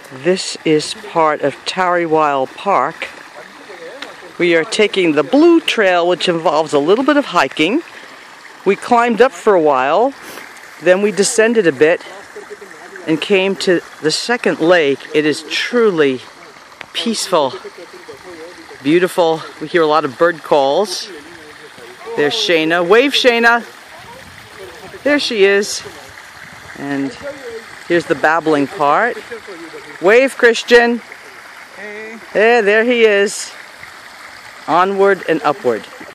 This is part of Tarrywile Park. We are taking the Blue Trail, which involves a little bit of hiking. We climbed up for a while, then we descended a bit and came to the second lake. It is truly peaceful, beautiful. We hear a lot of bird calls. There's Shayna. Wave, Shayna. There she is. And here's the babbling part. Wave, Christian. There he is. Onward and upward.